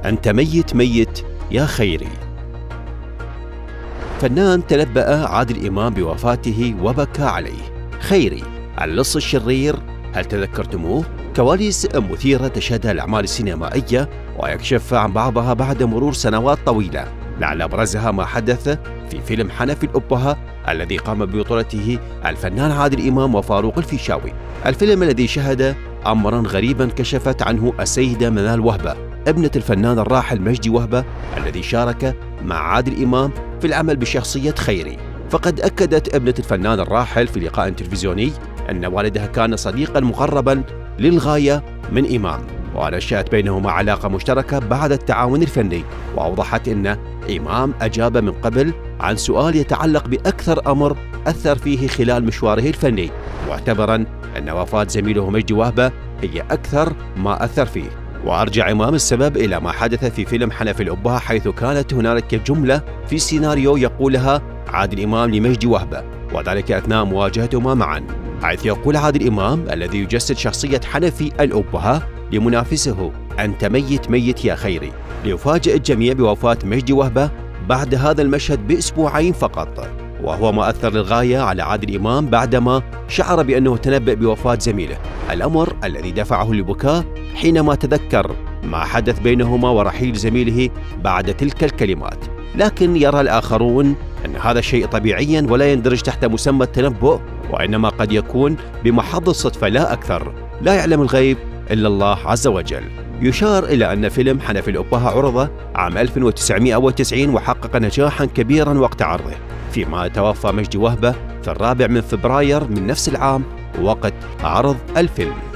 أنت ميت ميت يا خيري. فنان تنبأ عادل إمام بوفاته وبكى عليه. خيري اللص الشرير، هل تذكرتموه؟ كواليس مثيرة تشهدها الأعمال السينمائية ويكشف عن بعضها بعد مرور سنوات طويلة، لعل أبرزها ما حدث في فيلم حنفي الأبهة الذي قام ببطولته الفنان عادل إمام وفاروق الفيشاوي. الفيلم الذي شهد أمرا غريبا كشفت عنه السيدة منال وهبة ابنة الفنان الراحل مجدي وهبة الذي شارك مع عادل إمام في العمل بشخصية خيري. فقد أكدت ابنة الفنان الراحل في لقاء تلفزيوني أن والدها كان صديقا مقربا للغاية من إمام، ونشأت بينهما علاقة مشتركة بعد التعاون الفني. وأوضحت أن إمام أجاب من قبل عن سؤال يتعلق بأكثر أمر أثر فيه خلال مشواره الفني، معتبرا أن وفاة زميله مجدي وهبة هي أكثر ما أثر فيه. وأرجع إمام السبب إلى ما حدث في فيلم حنفي الأبهة، حيث كانت هنالك جملة في سيناريو يقولها عادل إمام لمجدي وهبة، وذلك أثناء مواجهتهما معا، حيث يقول عادل إمام الذي يجسد شخصية حنفي الأبهة لمنافسه: أنت ميت ميت يا خيري، ليفاجئ الجميع بوفاة مجدي وهبة بعد هذا المشهد بأسبوعين فقط. وهو ما أثر للغاية على عادل إمام بعدما شعر بأنه تنبأ بوفاة زميله، الأمر الذي دفعه للبكاء حينما تذكر ما حدث بينهما ورحيل زميله بعد تلك الكلمات. لكن يرى الآخرون أن هذا الشيء طبيعيا ولا يندرج تحت مسمى التنبؤ، وإنما قد يكون بمحض الصدفة لا أكثر، لا يعلم الغيب إلا الله عز وجل. يشار إلى أن فيلم حنفي الأبهة عرض عام 1990 وحقق نجاحا كبيرا وقت عرضه، فيما توفى مجدي وهبة في 4 فبراير من نفس العام وقت عرض الفيلم.